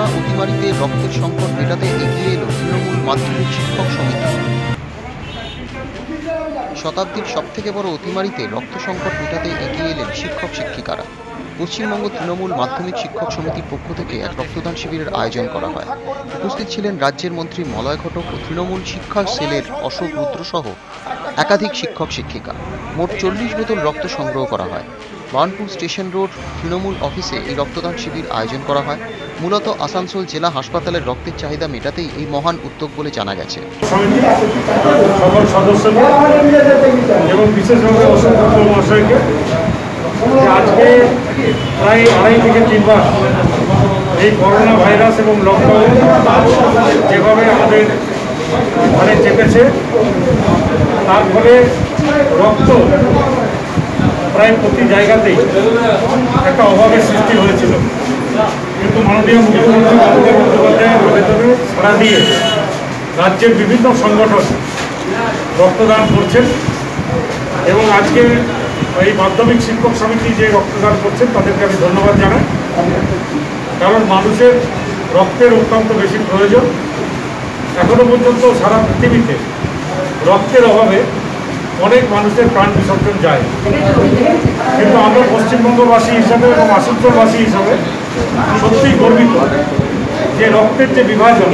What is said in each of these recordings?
অতিমারিতে রক্তের সংকট মেটাতে এগিয়ে এলো তৃণমূল মাধ্যমিক শিক্ষক সমিতি। শতাব্দীর সবথেকে বড় অতিমারিতে রক্ত সংকট মেটাতে এগিয়ে এলেন শিক্ষক শিক্ষিকারা। পশ্চিমবঙ্গ তৃণমূল মাধ্যমিক শিক্ষক সমিতির পক্ষ থেকে এক রক্তদান শিবিরের আয়োজন করা হয়। উপস্থিত ছিলেন রাজ্যের মন্ত্রী মলয় ঘটক ও তৃণমূল শিক্ষা সেলের অশোক রুদ্র সহ একাধিক শিক্ষক শিক্ষিকা। মোট 40 বোতল রক্ত সংগ্রহ করা হয়। বার্নপুর স্টেশন রোড তৃণমূল অফিসে এই রক্তদান শিবির আয়োজন করা হয়। মূলত আসানসোল জেলা হাসপাতালের রক্তের চাহিদা মেটাতেই এই মহান উদ্যোগ বলে জানা গেছে। সকল সদস্যদের এবং বিশেষভাবে অশোক রুদ্র মহাশয়কে আজকে প্রায় 2.5 থেকে 3 মাস এই করোনা ভাইরাস এবং লকডাউন যেভাবে আমাদের ঘরে চেপেছে, তার ফলে রক্ত প্রায় প্রতি জায়গাতেই একটা অভাবের সৃষ্টি হয়েছিল। কিন্তু মাননীয় মুখ্যমন্ত্রী মমতা বন্দ্যোপাধ্যায়ের আবেদনে সাড়া দিয়ে রাজ্যের বিভিন্ন সংগঠন রক্তদান করছেন এবং আজকে এই মাধ্যমিক শিক্ষক সমিতি যে রক্তদান করছেন তাদেরকে আমি ধন্যবাদ জানাই। কারণ মানুষের রক্তের অত্যন্ত বেশি প্রয়োজন। এখনো পর্যন্ত সারা পৃথিবীতে রক্তের অভাবে অনেক মানুষের প্রাণ বিসর্জন যায়, কিন্তু আমরা পশ্চিমবঙ্গবাসী হিসাবে এবং আসানসোলবাসী হিসাবে সত্যিই গর্বিত যে রক্তের যে বিভাজন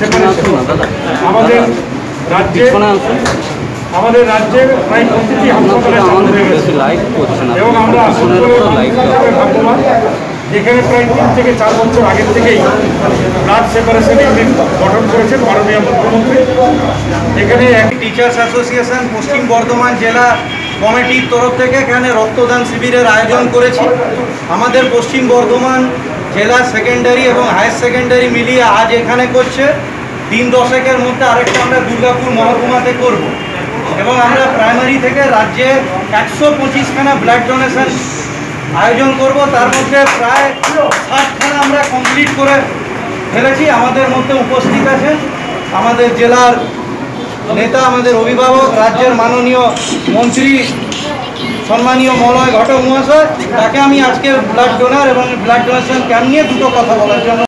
আমাদের রাজ্যে প্রায় প্রতিটি হাসপাতালে চালু হয়ে গেছে এবং আমরা আসানসোলের ভাগ্যবান যেখানে প্রায় 3 থেকে 4 বছর আগের থেকেই ব্লাড সেপারেশন ইউনিট গঠন করেছেন মাননীয় মুখ্যমন্ত্রী। এখানে টিচার্স অ্যাসোসিয়েশন পশ্চিম বর্ধমান জেলা কমিটির তরফ থেকে এখানে রক্তদান শিবিরের আয়োজন করেছি। আমাদের পশ্চিম বর্ধমান জেলা সেকেন্ডারি এবং হায়ার সেকেন্ডারি মিলিয়ে আজ এখানে করছে। 3 দশকের মধ্যে আরেকটা আমরা দুর্গাপুর মহকুমাতে করব এবং আমরা প্রাইমারি থেকে রাজ্যে 125খানা ব্লাড ডোনেশন আয়োজন করব। তার মধ্যে প্রায় 60খানা আমরা কমপ্লিট করে ফেলেছি। আমাদের মধ্যে উপস্থিত আছেন আমাদের জেলার নেতা, আমাদের অভিভাবক, রাজ্যের মাননীয় মন্ত্রী সম্মানীয় মলয় ঘটক মহাশয়। তাকে আমি আজকে ব্লাড ডোনার এবং ব্লাড ডোনেশন ক্যাম্প নিয়ে দুটো কথা বলার জন্য